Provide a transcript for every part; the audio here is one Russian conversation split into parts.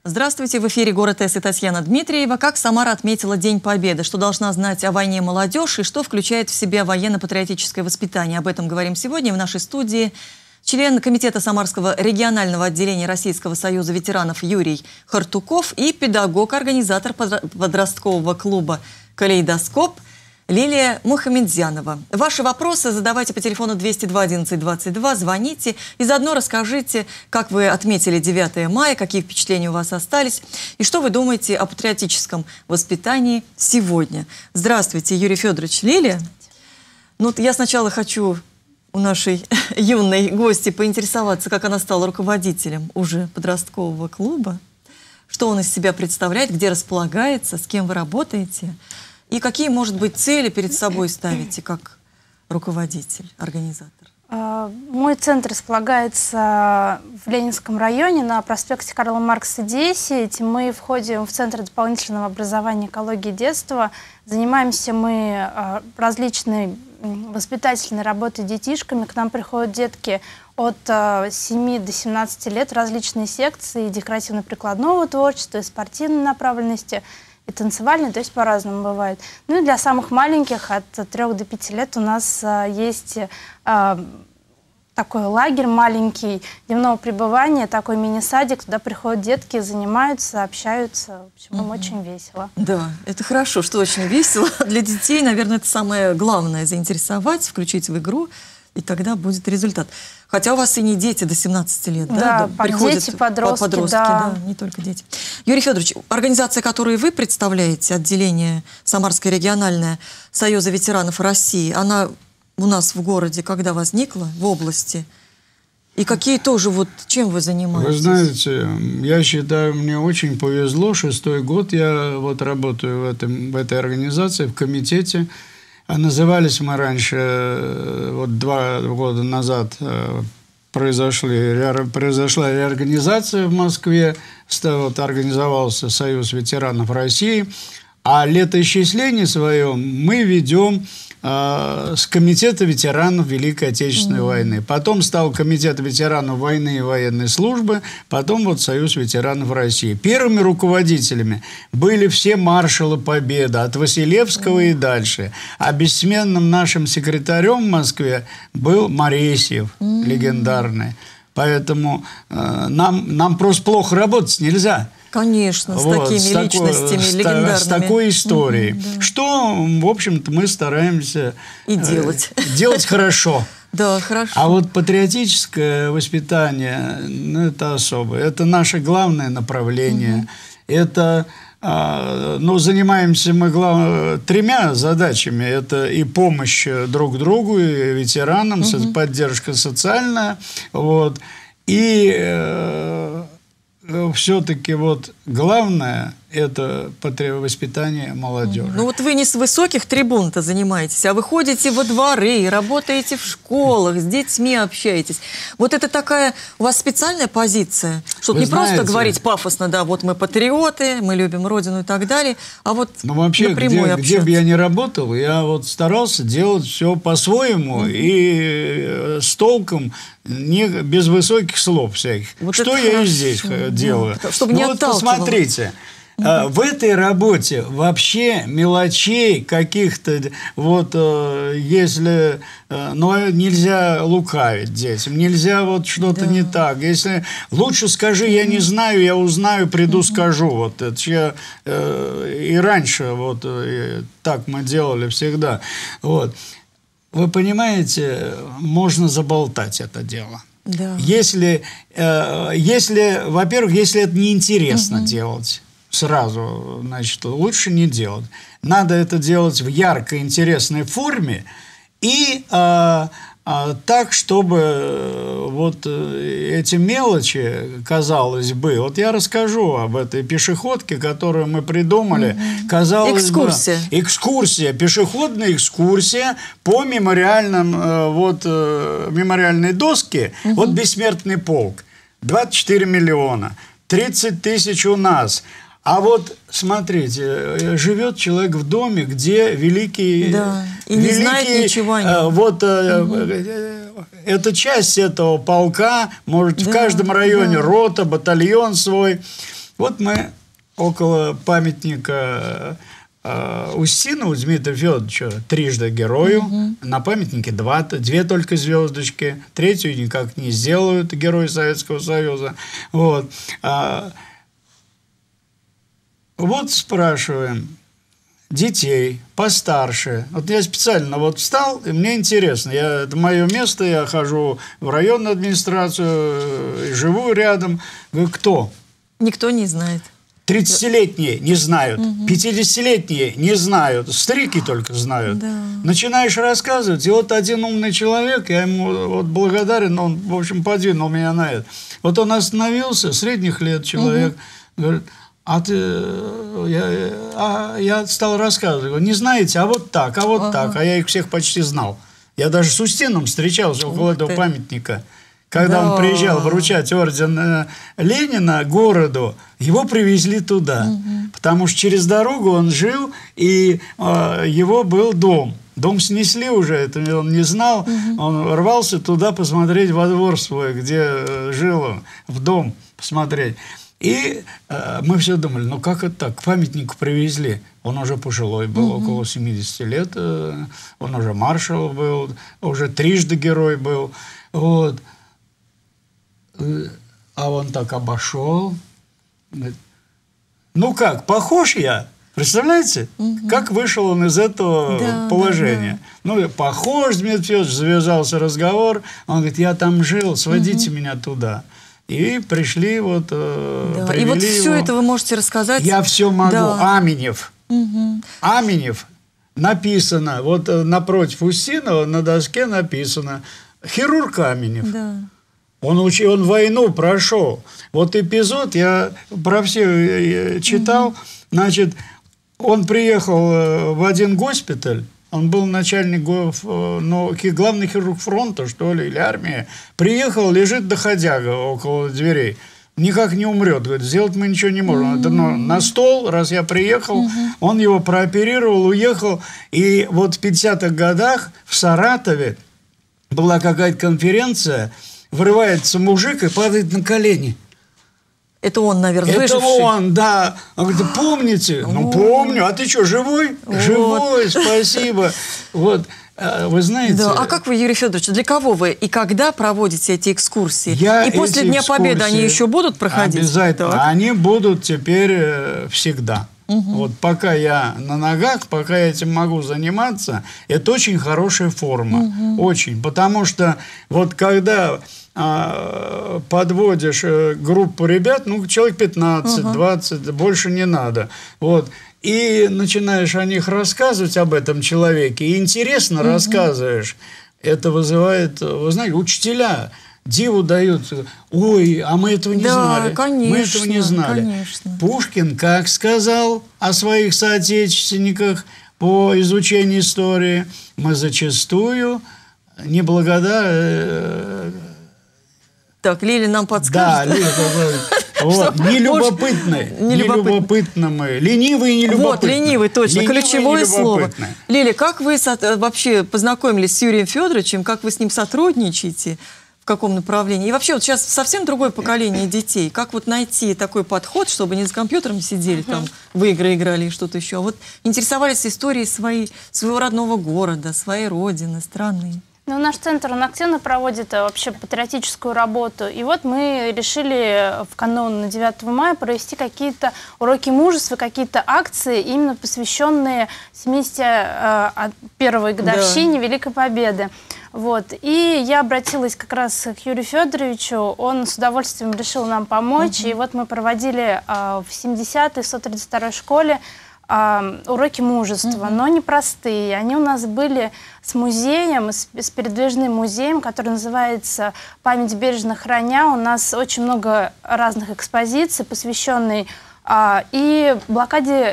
Здравствуйте, в эфире «Город С» и Татьяна Дмитриева. Как Самара отметила День Победы? Что должна знать о войне молодежь и что включает в себя военно-патриотическое воспитание? Об этом говорим сегодня в нашей студии. Член комитета Самарского регионального отделения Российского союза ветеранов Юрий Хартуков и педагог-организатор подросткового клуба «Калейдоскоп» Лилия Мухамедзянова. Ваши вопросы задавайте по телефону 202 11 22, звоните и заодно расскажите, как вы отметили 9 мая, какие впечатления у вас остались и что вы думаете о патриотическом воспитании сегодня. Здравствуйте, Юрий Федорович. Лилия. Ну, я сначала хочу у нашей юной гости поинтересоваться, как она стала руководителем уже подросткового клуба, что он из себя представляет, где располагается, с кем вы работаете. И какие, может быть, цели перед собой ставите как руководитель, организатор? Мой центр располагается в Ленинском районе на проспекте Карла Маркса, 10. Мы входим в Центр дополнительного образования экологии детства. Занимаемся мы различной воспитательной работой с детишками. К нам приходят детки от 7 до 17 лет, различные секции декоративно-прикладного творчества и спортивной направленности, и танцевальный, то есть по-разному бывает. Ну и для самых маленьких, от 3 до 5 лет, у нас есть такой лагерь маленький дневного пребывания, такой мини-садик, туда приходят детки, занимаются, общаются. В общем, им очень весело. Да, это хорошо, что очень весело. Для детей, наверное, это самое главное — заинтересовать, включить в игру, и тогда будет результат. Хотя у вас и не дети до 17 лет, да? Да, дети, подростки, да, не только дети. Юрий Федорович, организация, которую вы представляете, отделение Самарское региональное Союза ветеранов России, она у нас в городе когда возникла, в области? И какие тоже, вот чем вы занимаетесь? Вы знаете, я считаю, мне очень повезло. 6-й год я вот работаю в этой организации, в комитете. А назывались мы раньше, вот 2 года назад произошла реорганизация в Москве, вот организовался Союз ветеранов России, а летоисчисление свое мы ведем с Комитета ветеранов Великой Отечественной войны. Потом стал Комитет ветеранов войны и военной службы, потом вот Союз ветеранов России. Первыми руководителями были все маршалы Победы, от Василевского и дальше. А бессменным нашим секретарем в Москве был Моресьев, легендарный. Поэтому нам просто плохо работать нельзя. Конечно, с такими личностями легендарными. С такой историей. Да. Что, в общем-то, мы стараемся и делать хорошо. Да, хорошо. А вот патриотическое воспитание, ну, это особое. Это наше главное направление. Это, ну, занимаемся мы 3 задачами. Это и помощь друг другу, и ветеранам, поддержка социальная, вот, и все-таки вот главное – это воспитание молодежи. Ну вот вы не с высоких трибун-то занимаетесь, а вы ходите во дворы, работаете в школах, с детьми общаетесь. Вот это такая у вас специальная позиция, чтобы не просто говорить пафосно, да, вот мы патриоты, мы любим Родину и так далее, а вот вообще, напрямую общаться. Где бы я ни работал, я вот старался делать все по-своему и с толком, не без высоких слов всяких. Вот что я и здесь делаю. Чтобы не отталкивало. Вот посмотрите. В этой работе вообще мелочей каких-то, вот если, но нельзя лукавить детям, нельзя вот что-то не так. Если лучше скажи, я не знаю, я узнаю, приду, скажу. Вот это я и раньше вот так мы делали всегда. Вот. Вы понимаете, можно заболтать это дело. Да. Если, во-первых, если это неинтересно делать сразу, значит, лучше не делать. Надо это делать в яркой, интересной форме и так, чтобы вот эти мелочи, казалось бы, вот я расскажу об этой пешеходке, которую мы придумали, казалось экскурсия. бы, экскурсия, пешеходная экскурсия по мемориальным, мемориальной доске, вот «Бессмертный полк», 24 миллиона, 30 тысяч у нас. А вот, смотрите, живет человек в доме, где великий... Да, и не знает ничего о нем. Вот это часть этого полка, может, в каждом районе рота, батальон свой. Вот мы около памятника Устинову Дмитрию Федоровичу, трижды герою. На памятнике две только звездочки. Третью никак не сделают, герой Советского Союза. Вот. Вот спрашиваем детей постарше. Вот я специально вот встал, и мне интересно. Это мое место, я хожу в районную администрацию, живу рядом. Говорю, кто? Никто не знает. 30-летние не знают, 50-летние не знают, старики только знают. Да. Начинаешь рассказывать, и вот один умный человек, я ему вот благодарен, он, в общем, подвинул меня на это. Вот он остановился, средних лет человек, говорит, я стал рассказывать, говорю, не знаете, а вот так, а вот так, а я их всех почти знал. Я даже с Устиновым встречался около этого памятника. Когда он приезжал вручать орден Ленина городу, его привезли туда. Потому что через дорогу он жил, и его был дом. Дом снесли уже, это он не знал. Он рвался туда посмотреть во двор свой, где жил он, в дом посмотреть. И мы все думали, ну как это так, к памятнику привезли. Он уже пожилой был, около 70 лет. Он уже маршал был, уже трижды герой был. Вот. А он так обошел. Говорит, ну как, похож я? Представляете? Как вышел он из этого положения? Ну, похож, Дмитрий Федорович, завязался разговор. Он говорит, я там жил, сводите меня туда. И пришли вот, привели и вот все его. это вы можете рассказать? Я все могу. Да. Аменев. Аменев написано, вот напротив Устинова на доске написано, хирург Аменев. Да. Он войну прошел. Вот эпизод, я про все читал. Значит, он приехал в один госпиталь, он был начальник, главный хирург фронта, что ли, или армии. Приехал, лежит доходяга около дверей. Никак не умрет. Говорит, сделать мы ничего не можем. Это на стол, раз я приехал, он его прооперировал, уехал. И вот в 50-х годах в Саратове была какая-то конференция, вырывается мужик и падает на колени. Это он, наверное, Это выживший. он, да. Он говорит, помните? Ну, помню. А ты что, живой? Вот. Живой, спасибо. Вот, вы знаете... Да. А как вы, Юрий Федорович, для кого вы и когда проводите эти экскурсии? И после Дня Победы они еще будут проходить? Обязательно. Так. Они будут теперь всегда. Вот пока я на ногах, пока я этим могу заниматься, это очень хорошая форма. Очень. Потому что вот когда подводишь группу ребят, ну, человек 15-20, больше не надо. Вот. И начинаешь о них рассказывать, об этом человеке, и интересно рассказываешь, это вызывает, вы знаете, учителя диву дают. Ой, а мы этого не знали. Конечно, мы этого не знали. Конечно. Пушкин как сказал о своих соотечественниках по изучению истории? Мы зачастую Так, Лили нам подскажет. Да, Лили, вот, нелюбопытные. Нелюбопытны мы. Ленивые и нелюбопытные. Вот, ленивый, точно, Ленивые ключевое слово. нелюбопытные. Лили, как вы вообще познакомились с Юрием Федоровичем, как вы с ним сотрудничаете, в каком направлении? И вообще, вот сейчас совсем другое поколение детей. Как вот найти такой подход, чтобы не за компьютером сидели, там, в игры играли и что-то еще, а вот интересовались историей своего родного города, своей родины, страны? Ну, наш центр, он активно проводит вообще патриотическую работу. И вот мы решили в канун на 9 мая провести какие-то уроки мужества, какие-то акции, именно посвященные 71-й годовщине Великой Победы. Вот. И я обратилась как раз к Юрию Федоровичу, он с удовольствием решил нам помочь. И вот мы проводили в 70-й, 132-й школе уроки мужества, но непростые. Они у нас были с музеем, с передвижным музеем, который называется «Память бережно храня». У нас очень много разных экспозиций, посвященных и блокаде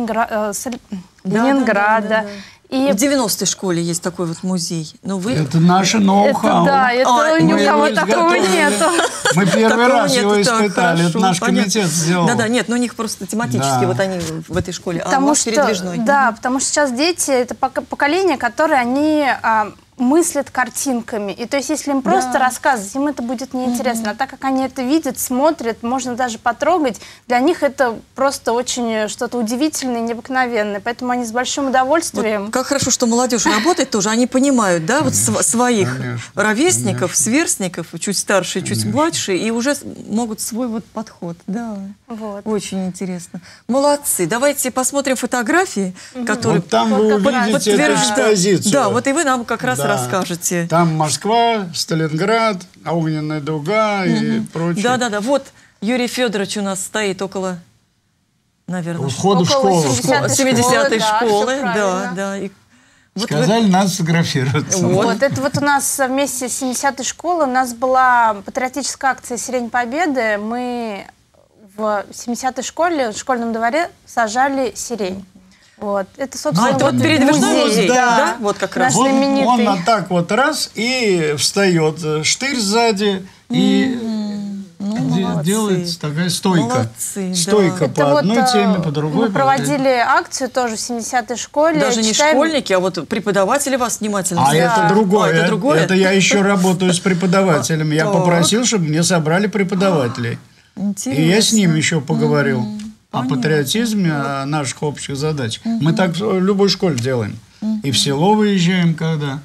Ленинграда. И в 90-й школе есть такой вот музей. Но вы... Это наше ноу-хау. Да, это ни у кого такого нету. Мы первый раз его испытали. Это наш комитет сделал. Да-да, нет, но у них просто тематически вот они в этой школе. Потому что, передвижной. Да, потому что сейчас дети, это поколение, которое они мыслят картинками. И то есть, если им просто рассказывать, им это будет неинтересно. А так как они это видят, смотрят, можно даже потрогать, для них это просто очень что-то удивительное и необыкновенное. Поэтому они с большим удовольствием... Вот как хорошо, что молодежь работает тоже. Они понимают, да, вот своих ровесников, сверстников, чуть старше, чуть младше, и уже могут свой вот подход. Да, Вот. очень интересно. Молодцы. Давайте посмотрим фотографии, которые Вот там вы увидите эту экспозицию. Да, вот и вы нам как раз Да. расскажете. Там Москва, Сталинград, огненная дуга и прочее. Да-да-да. Вот Юрий Федорович у нас стоит около, наверное, У входа в Около школу. 70-й 70-й да, школы. всё Да, правильно. да. И вот Сказали, надо сфотографироваться. Вот, это вот у нас вместе с 70-й школой у нас была патриотическая акция «Сирень Победы». Мы в 70-й школе, в школьном дворе сажали сирень. Вот. Это, собственно, это вот передвижной музей, да? Вот как раз. Наш Вот знаменитый. он вот так вот раз и встает, штырь сзади и молодцы. делается такая стойка. Молодцы, да. Стойка Это по вот, одной теме, по другой. мы проводили акцию тоже в 70-й школе. Даже не Читаем- школьники, а вот преподаватели вас внимательно А слушают. это другое. А, это другое? Это я еще работаю с преподавателями. Я Так. попросил, чтобы мне собрали преподавателей. Интересно. И я с ними еще поговорил о патриотизме, о наших общих задачах. Мы так в любой школе делаем. И в село выезжаем, когда.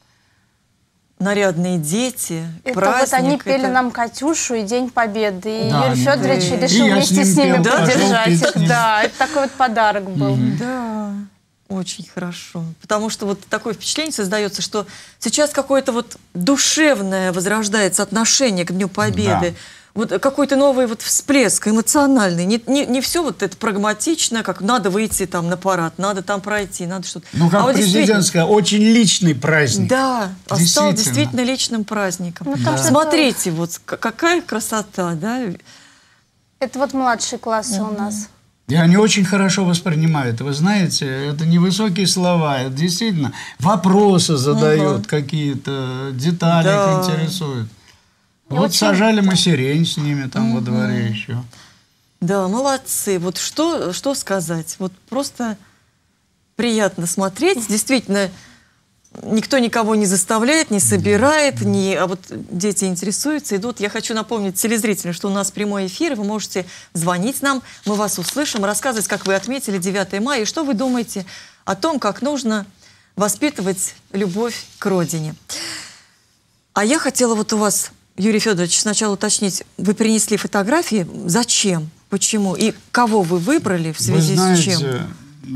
Нарядные дети, Это праздник. вот они пели это- нам «Катюшу» и «День Победы». И Да, Юрий они Федорович пели. решил И я вместе с с ним ними пел, пошел поддержать петь их. с ним. Да, это такой вот подарок был. Да, очень хорошо. Потому что вот такое впечатление создается, что сейчас какое-то вот душевное возрождается отношение к Дню Победы. Вот какой-то новый вот всплеск эмоциональный. Не все вот это прагматично, как надо выйти там на парад, надо там пройти, надо что-то. Ну, как А вот действительно- президентская, очень личный праздник. Да, стал Действительно. действительно личным праздником. Ну, там что-то- Смотрите, вот какая красота, да? Это вот младшие классы у нас. И они очень хорошо воспринимают. Вы знаете, это не высокие слова, это действительно вопросы задают, какие-то детали Да. их интересуют. Вот очень- сажали мы сирень с ними там во дворе еще. Да, молодцы. Вот что сказать? Вот просто приятно смотреть. Действительно, никто никого не заставляет, не собирает, а вот дети интересуются, идут. Я хочу напомнить телезрителям, что у нас прямой эфир, вы можете звонить нам, мы вас услышим, рассказывать, как вы отметили 9 мая, и что вы думаете о том, как нужно воспитывать любовь к родине. А я хотела вот у вас, Юрий Федорович, сначала уточнить, вы принесли фотографии, зачем, почему и кого вы выбрали в связи Вы с чем? знаете,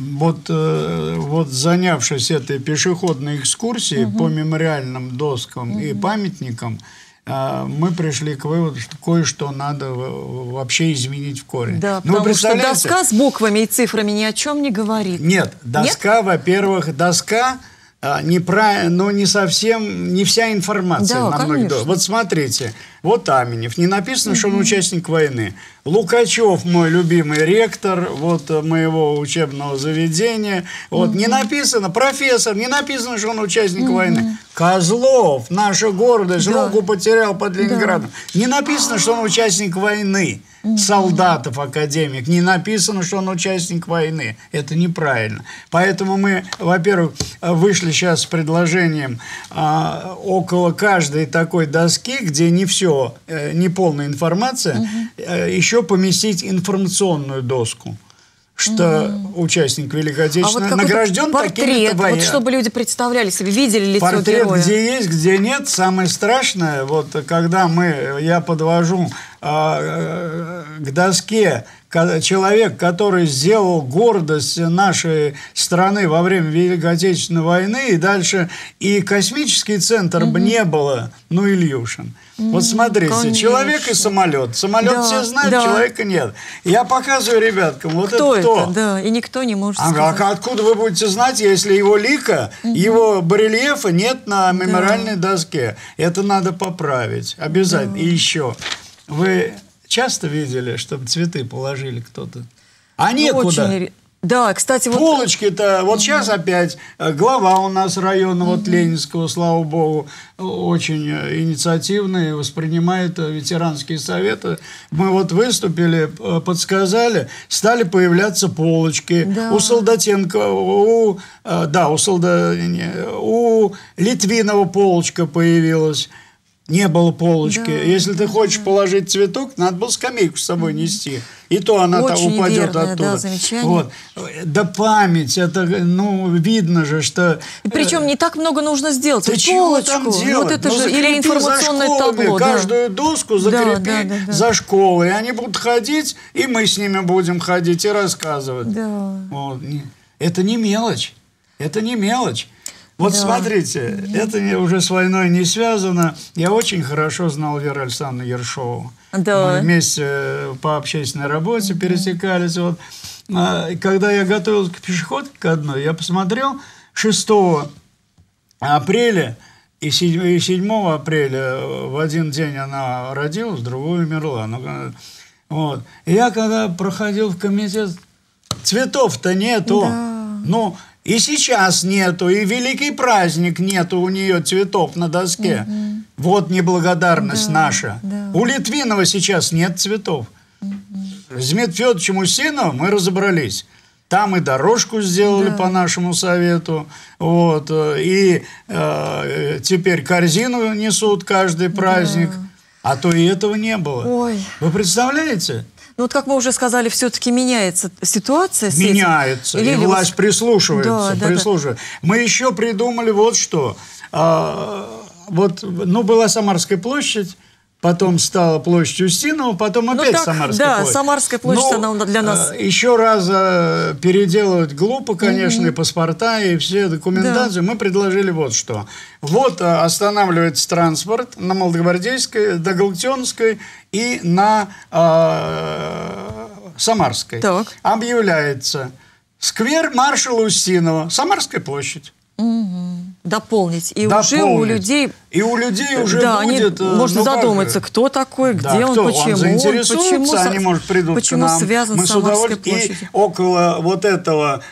вот занявшись этой пешеходной экскурсией по мемориальным доскам и памятникам, мы пришли к выводу, что кое-что надо вообще изменить в корне. Да, Ну, вы потому что представляете? доска с буквами и цифрами ни о чем не говорит. Нет, доска, во-первых, доска неправильно, но не совсем, не вся информация Да, на многих конечно. досках. Вот смотрите, вот Аменев, не написано, что он участник войны. Лукачев, мой любимый ректор вот моего учебного заведения, вот не написано, профессор, не написано, что он участник войны. Козлов, наша гордость, Да. руку потерял под Ленинградом. Не написано, что он участник войны. Солдатов, академик. Не написано, что он участник войны. Это неправильно. Поэтому мы, во-первых, вышли сейчас с предложением около каждой такой доски, где не все, не полная информация, еще поместить информационную доску. Что участник Великой Отечественной какой-то награжден портрет, такими-то вот боями. чтобы люди представляли себе, видели лицо Портрет героя. где есть, где нет. Самое страшное, вот когда я подвожу к доске человек, который сделал гордость нашей страны во время Великой Отечественной войны, и дальше и космический центр бы не было, ну, Ильюшин. Вот смотрите, конечно. человек и самолет. Самолет Да, все знают, да. человека нет. Я показываю ребяткам, вот Кто это кто. это? Да, и никто не может А сказать. откуда вы будете знать, если его лика, его барельефа нет на мемориальной доске? Это надо поправить. Обязательно. И еще. Вы часто видели, чтобы цветы положили кто-то? А некуда. Очень Да, кстати, вот... Полочки-то, вот сейчас опять глава у нас района, вот Ленинского, слава богу, очень инициативный, воспринимает ветеранские советы. Мы вот выступили, подсказали, стали появляться полочки. Да. У Солдатенко, у Литвинова полочка появилась. Не было полочки. Да, Если ты хочешь положить цветок, надо было скамейку с собой нести. И то она там Очень упадет верное, оттуда. да, замечание. Вот. Да память, это, ну, видно же, что... И причем не так много нужно сделать. Ты Вот чего там полочку, делать? вот это Ну, же, или закрепи информационное за школами, табло. каждую доску закрепи Да. за школой. И они будут ходить, и мы с ними будем ходить и рассказывать. Да. Вот. Это не мелочь. Это не мелочь. Вот смотрите, это уже с войной не связано. Я очень хорошо знал Веру Александровну Ершову. Да. Мы вместе по общественной работе пересекались. Вот. Когда я готовился к пешеходке к одной, я посмотрел 6 апреля и 7 апреля в один день она родилась, другой умерла. Вот. И я когда проходил в комитет, цветов-то нету. Да. Ну, и сейчас нету, и великий праздник нету у нее цветов на доске. Вот неблагодарность наша. Да. У Литвинова сейчас нет цветов. С Дмитрием Федоровичем Устиновым мы разобрались. Там и дорожку сделали по нашему совету. Вот, и теперь корзину несут каждый праздник. А то и этого не было. Ой. Вы представляете? Ну вот, как мы уже сказали, все-таки меняется ситуация. Меняется, и власть прислушивается. Да. Мы еще придумали вот что. Была Самарская площадь, потом стала площадь Устинова, потом опять Самарская площадь. Да, Самарская площадь, она для нас... Еще раз переделывать глупо, конечно, и паспорта, и все документации. Да. Мы предложили вот что. Вот останавливается транспорт на Молодогвардейской, до Галактионской и на Самарской. Так. Объявляется сквер маршала Устинова, Самарская площадь. Дополнить. Уже у людей... И у людей уже будет... Можно задуматься, кто такой, где он, почему. Он заинтересуется, они, может, придут почему к нам. Связан с Самарской площадью. И около вот этого...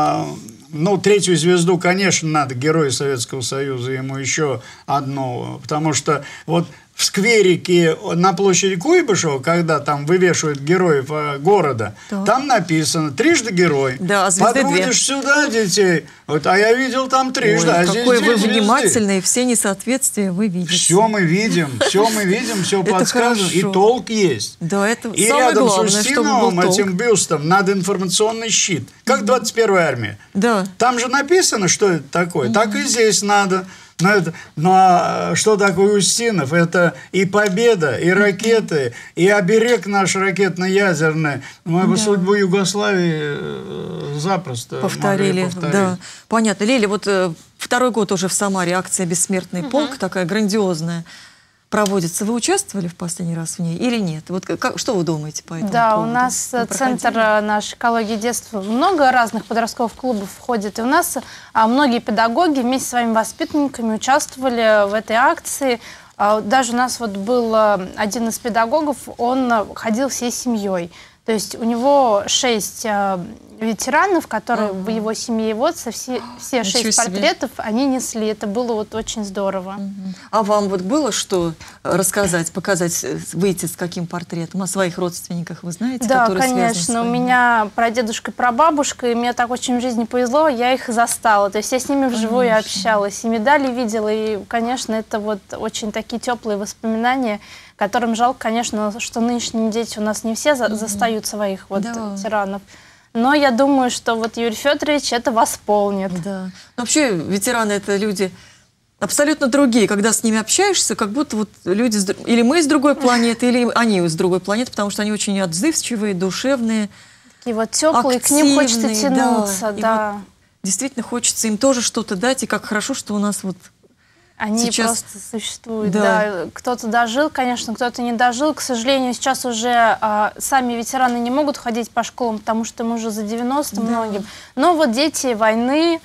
третью звезду, конечно, надо, Герой Советского Союза, ему еще одну. Потому что вот в скверике на площади Куйбышева, когда там вывешивают героев города, там написано «Трижды герой». Да, звезды подводишь сюда детей, вот, а я видел там трижды, Ой, а здесь какой вы звезды. внимательный, все несоответствия вы видите. Все мы видим, все подсказываем, и толк есть. Да, это и самое рядом главное, с Устиновым, чтобы был толк. этим бюстом, надо информационный щит. Как 21-я армия. Да. Там же написано, что это такое. Так и здесь надо. Но что такое Устинов? Это и победа, и ракеты, и оберег наш ракетно-ядерный. Мы бы судьбу Югославии запросто повторили. могли повторить. Да. Понятно. Лиля, вот второй год уже в Самаре акция «Бессмертный полк», такая грандиозная, проводится. Вы участвовали в последний раз в ней или нет? Вот что вы думаете по этому поводу? У нас центр наш «Экология детства», много разных подростковых клубов входит. И у нас многие педагоги вместе с своими воспитанниками участвовали в этой акции. Даже у нас вот был один из педагогов, он ходил всей семьей. То есть у него 6 ветеранов, которые в его семье, вот все 6 портретов они несли. Это было вот очень здорово. А вам вот было что рассказать, показать, выйти с каким портретом? О своих родственниках вы знаете? Да, которые конечно. У меня прадедушка и прабабушка, и мне так очень в жизни повезло, я их застала. То есть я с ними вживую общалась, и медали видела, и, конечно, это вот очень такие теплые воспоминания, которым жалко, конечно, что нынешние дети у нас не все застают своих ветеранов. Но я думаю, что вот Юрий Федорович это восполнит. Да. Вообще ветераны — это люди абсолютно другие. Когда с ними общаешься, как будто вот люди или мы из другой планеты, или они из другой планеты, потому что они очень отзывчивые, душевные, такие вот теплые, к ним хочется тянуться. Да. Вот действительно хочется им тоже что-то дать, и как хорошо, что у нас вот они сейчас просто существуют. Да. Кто-то дожил, конечно, кто-то не дожил. К сожалению, сейчас уже сами ветераны не могут ходить по школам, потому что им уже за 90 многим. Но вот дети войны,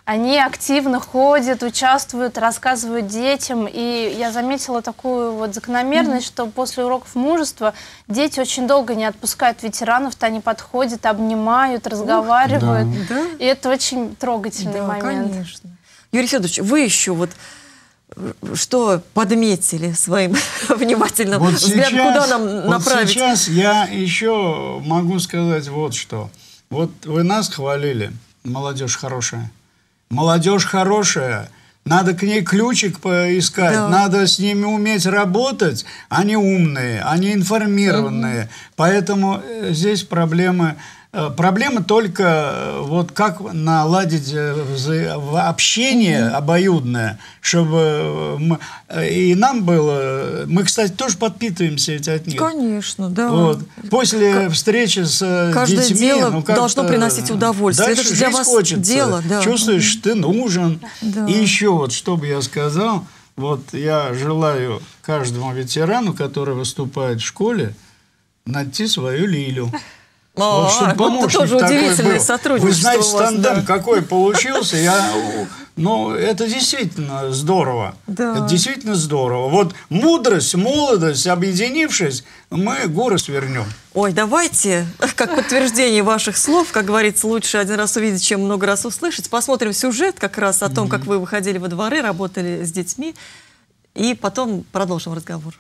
Они активно ходят, участвуют, рассказывают детям. И я заметила такую вот закономерность, что после уроков мужества дети очень долго не отпускают ветеранов-то, они подходят, обнимают, разговаривают. Да. И это очень трогательный момент. Конечно. Юрий Федорович, вы еще вот что подметили своим внимательным взглядом, куда нам направить? Сейчас я еще могу сказать вот что. Вот вы нас хвалили, молодежь хорошая. Молодежь хорошая, надо к ней ключик поискать, надо с ними уметь работать. Они умные, они информированные. Поэтому здесь проблема только вот как наладить общение обоюдное, чтобы и нам было... Мы, кстати, тоже подпитываемся от них. Конечно, да. Вот. После встречи с каждое детьми... дело должно приносить удовольствие. Это же для вас хочется. дело. Да. Чувствуешь, ты нужен. Да. И еще вот, что бы я сказал, вот я желаю каждому ветерану, который выступает в школе, найти свою Лилю. Вот, чтобы помощник тоже удивительное был. сотрудничество. Вы знаете, у вас, тандем какой получился. Ну, это действительно здорово. Да. Это действительно здорово. Вот мудрость, молодость, объединившись, мы горы свернем. Ой, давайте, как подтверждение ваших слов, как говорится, лучше один раз увидеть, чем много раз услышать. Посмотрим сюжет как раз о том, как вы выходили во дворы, работали с детьми. И потом продолжим разговор.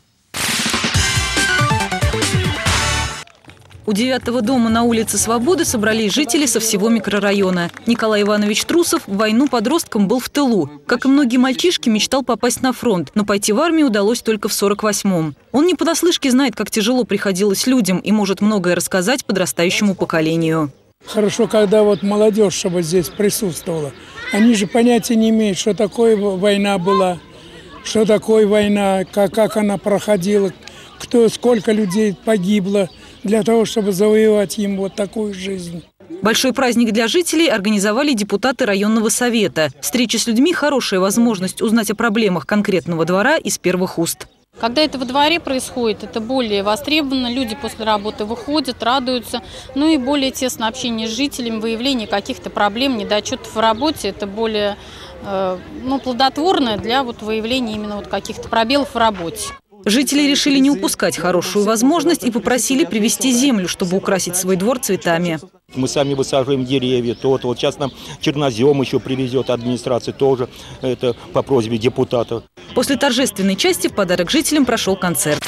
У 9-го дома на улице Свободы собрались жители со всего микрорайона. Николай Иванович Трусов в войну подростком был в тылу. Как и многие мальчишки, мечтал попасть на фронт, но пойти в армию удалось только в 48-м. Он не понаслышке знает, как тяжело приходилось людям и может многое рассказать подрастающему поколению. Хорошо, когда вот молодежь, чтобы здесь присутствовала. Они же понятия не имеют, что такое война была, что такое война, как она проходила, сколько людей погибло для того, чтобы завоевать им вот такую жизнь. Большой праздник для жителей организовали депутаты районного совета. Встреча с людьми – хорошая возможность узнать о проблемах конкретного двора из первых уст. Когда это во дворе происходит, это более востребовано. Люди после работы выходят, радуются. Ну и более тесное общение с жителями, выявление каких-то проблем, недочетов в работе. Это более плодотворно для выявления именно каких-то пробелов в работе. Жители решили не упускать хорошую возможность и попросили привезти землю, чтобы украсить свой двор цветами. Мы сами высаживаем деревья. Вот сейчас нам чернозем еще привезет администрация, тоже это по просьбе депутатов. После торжественной части в подарок жителям прошел концерт.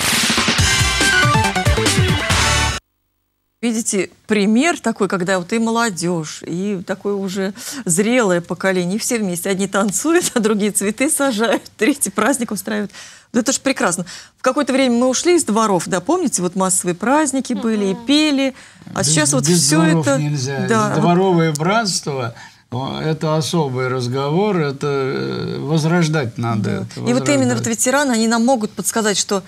Видите, пример такой, когда вот и молодежь, и такое уже зрелое поколение, и все вместе. Одни танцуют, а другие цветы сажают, третий праздник устраивают. Да это же прекрасно. В какое-то время мы ушли из дворов, да, помните, вот массовые праздники были и пели, а сейчас вот все это... Нельзя. Да. Дворовое братство... Это особый разговор, это возрождать надо. Да. И вот именно вот ветераны, они нам могут подсказать, что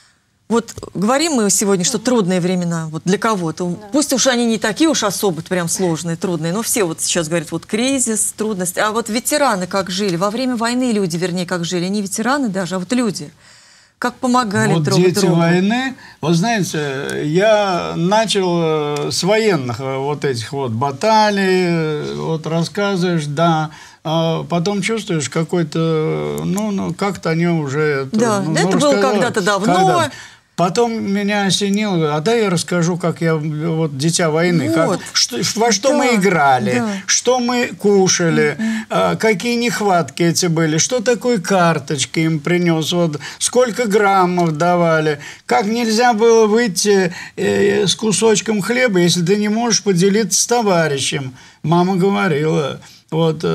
вот говорим мы сегодня, что трудные времена вот для кого-то. Да. Пусть уж они не такие уж особо прям сложные, трудные, но все вот сейчас говорят, вот кризис, трудность. А вот ветераны как жили? Во время войны люди, вернее, как жили? Не ветераны даже, а вот люди. Как помогали вот друг другу. Дети войны, вот знаете, я начал с военных вот этих вот баталий, вот рассказываешь, да, а потом чувствуешь какой-то, как-то они уже... Да, это было когда-то давно. Потом меня осенило, я расскажу, как я, вот, дитя войны, вот. Во что мы играли, что мы кушали, какие нехватки эти были, что такое карточки им принес, вот, сколько граммов давали, как нельзя было выйти с кусочком хлеба, если ты не можешь поделиться с товарищем. Мама говорила... Вот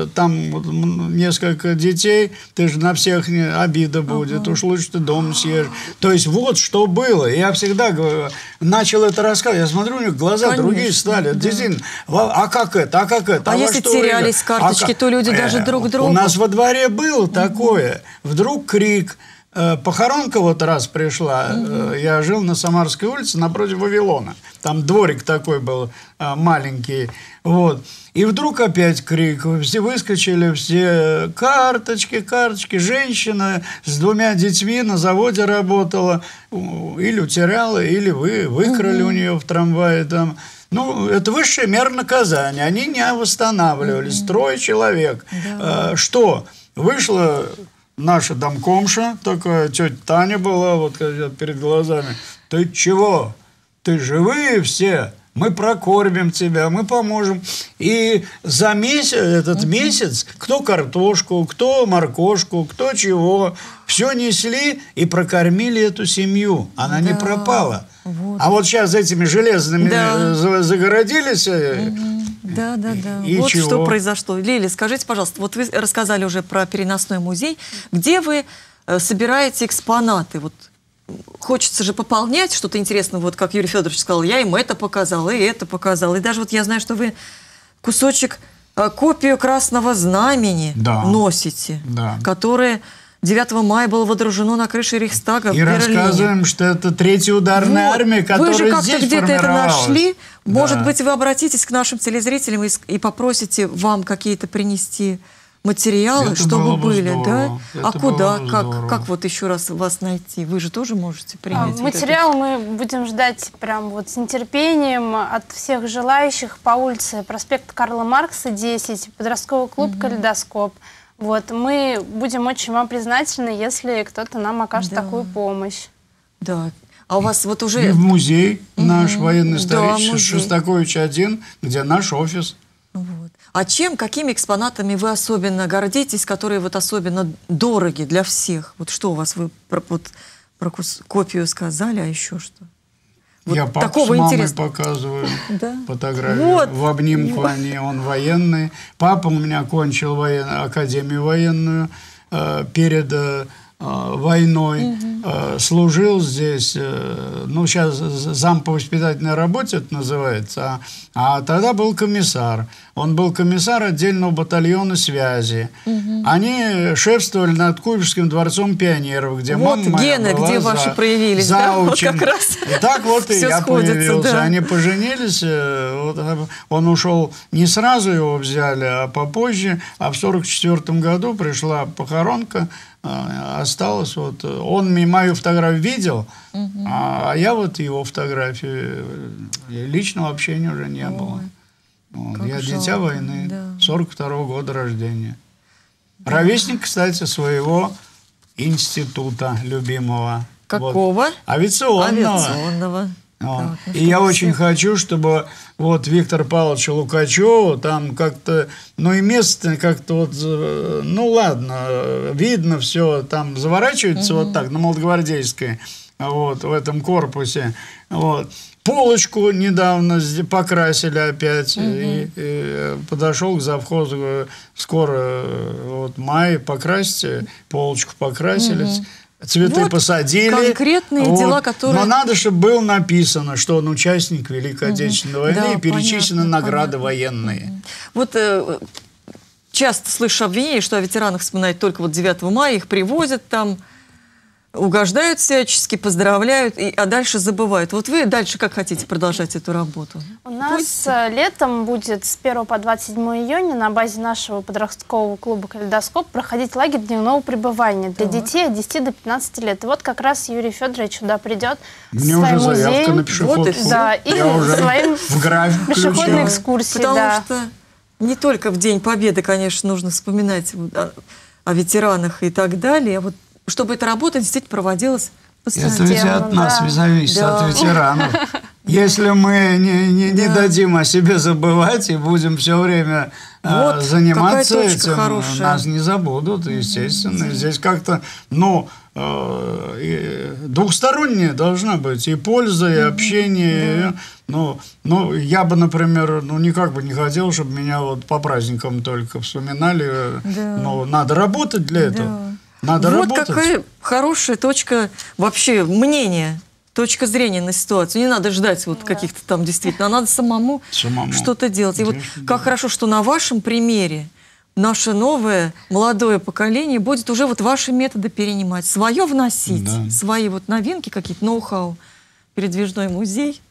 там несколько детей, ты же на всех обида будет, уж лучше ты дома съешь. То есть вот что было. Я всегда начал это рассказывать. Я смотрю, у них глаза другие стали. Да. Действительно, а как это, а как это? А если терялись карточки, то люди даже друг другу... У нас во дворе было такое. Вдруг крик. Похоронка вот раз пришла, я жил на Самарской улице напротив Вавилона. Там дворик такой был маленький. Вот. И вдруг опять крик. Все выскочили, все карточки. Женщина с 2 детьми на заводе работала. Или утеряла, или выкрали у нее в трамвае там. Ну, это высшая мера наказания. Они не восстанавливались. 3 человек. Что? Вышла наша домкомша, такая тетя Таня была, вот перед глазами. Ты чего? Ты живые все? Мы прокормим тебя, мы поможем. И за месяц, этот месяц, кто картошку, кто моркошку, кто чего, все несли и прокормили эту семью. Она не пропала. Вот. А вот сейчас этими железными загородились. Да. И вот чего? что произошло. Лили, скажите, пожалуйста, вот вы рассказали уже про переносной музей. Где вы собираете экспонаты? Вот хочется же пополнять что-то интересное, вот как Юрий Федорович сказал, я им это показал, и это показал. И даже вот я знаю, что вы кусочек, копию Красного Знамени носите, которое 9 мая было водружено на крыше Рейхстага в Берлине. Рассказываем, что это 3-я ударная армия, которая здесь формировалась. Вы же как-то где-то это нашли. Может быть, вы обратитесь к нашим телезрителям и попросите вам какие-то принести материалы, это чтобы были, да? А куда? Как вот еще раз вас найти? Вы же тоже можете принять. Материал мы будем ждать прям вот с нетерпением от всех желающих по улице проспект Карла Маркса, 10, подростковый клуб «Калейдоскоп». Вот, мы будем очень вам признательны, если кто-то нам окажет такую помощь. Да. А у вас вот уже... И в музей наш военно-исторический, Шостакович 1, где наш офис. Вот. А какими экспонатами вы особенно гордитесь, которые вот особенно дороги для всех? Вот что у вас, вы про копию сказали, а еще что? Вот я папу с мамой показываю фотографию. В обнимку они, он военный. Папа у меня окончил академию военную перед войной. Служил здесь, ну, сейчас зам по воспитательной работе это называется, а тогда был комиссар. Он был комиссар отдельного батальона связи. Они шефствовали над Куйбышевским дворцом пионеров, где вот мама моя гены, была где ваши проявились, да? Вот как раз. И так вот и я появился. Да. Они поженились, вот, он ушел, не сразу его взяли, а попозже, а в 1944 году пришла похоронка, осталось вот, он мою фотографию видел, а я вот его фотографию, личного общения уже не было. Вот, я дитя войны, 42-го года рождения. Ровесник, кстати, своего института любимого. Какого? Вот, авиационного. Вот. И я очень хочу, чтобы вот Виктора Павловича Лукачева там как-то, ну и место как-то вот, ну ладно, видно все, там заворачивается вот так, на Молодогвардейской, вот, в этом корпусе, вот. Полочку недавно покрасили опять, и подошел к завхозу, скоро, вот, май, покрасьте, полочку покрасили, цветы вот посадили. Конкретные дела, которые... Но надо, чтобы было написано, что он участник Великой Отечественной войны, и перечислены награды военные. Вот часто слышу обвинения, что о ветеранах вспоминают только вот 9 мая, их привозят там, угождают всячески, поздравляют, а дальше забывают. Вот вы дальше как хотите продолжать эту работу? У нас летом будет с 1 по 27 июня на базе нашего подросткового клуба «Калейдоскоп» проходить лагерь дневного пребывания для детей от 10 до 15 лет. И вот как раз Юрий Федорович сюда придет с своим музеем, и своим пешеходной экскурсией. Потому что не только в День Победы, конечно, нужно вспоминать о ветеранах и так далее, а вот чтобы эта работа действительно проводилась постоянно. Это ведь от нас зависит, от ветеранов. Если мы не дадим о себе забывать и будем все время заниматься этим, нас не забудут, естественно. Здесь как-то, ну, двухсторонняя должна быть и польза, и общение. Ну, я бы, например, никак бы не хотел, чтобы меня вот по праздникам только вспоминали. Но надо работать для этого. Надо вот работать. Какая хорошая точка вообще мнения, точка зрения на ситуацию. Не надо ждать вот каких-то там действительно, а надо самому что-то делать. И вот как хорошо, что на вашем примере наше новое молодое поколение будет уже вот ваши методы перенимать, свое вносить, свои вот новинки какие-то, ноу-хау, передвижной музей.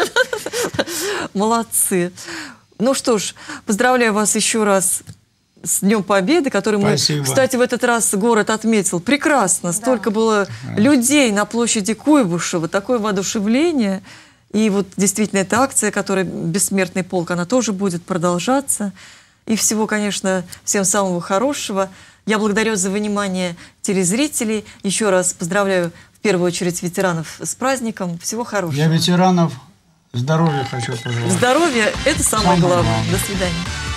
Молодцы. Ну что ж, поздравляю вас еще раз с Днем Победы, который мы, кстати, в этот раз город отметил. Прекрасно. Столько было людей на площади Куйбышева, такое воодушевление. И вот действительно эта акция, которая «Бессмертный полк», она тоже будет продолжаться. И всего, конечно, всем самого хорошего. Я благодарю за внимание телезрителей. Еще раз поздравляю в первую очередь ветеранов с праздником. Всего хорошего. Я ветеранов здоровья хочу пожелать. Здоровье – это самое главное. До свидания.